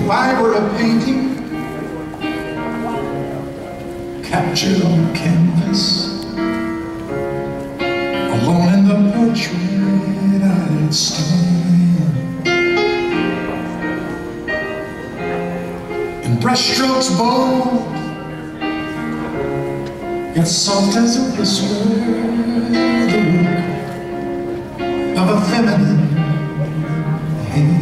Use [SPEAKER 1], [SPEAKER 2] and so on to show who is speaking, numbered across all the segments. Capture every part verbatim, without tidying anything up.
[SPEAKER 1] I were a painting captured on canvas, alone in the portrait I'd stand, in brushstrokes bold, yet soft as a whisper, the work of a feminine hand.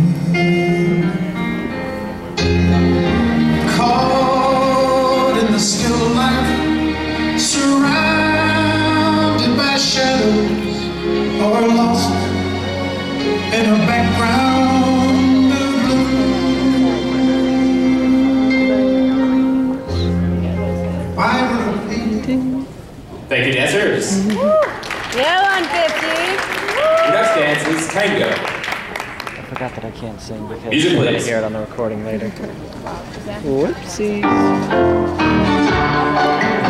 [SPEAKER 1] Caught in the still light, surrounded by shadows, or lost in a background of blue. Why would a painting?
[SPEAKER 2] Thank you, dancers.
[SPEAKER 3] Yeah, one fifty.
[SPEAKER 2] Your next dance is Tango.
[SPEAKER 4] I forgot that I can't sing because
[SPEAKER 2] Music,
[SPEAKER 4] I'm going to
[SPEAKER 2] please.
[SPEAKER 4] hear it on the recording later. Whoopsies.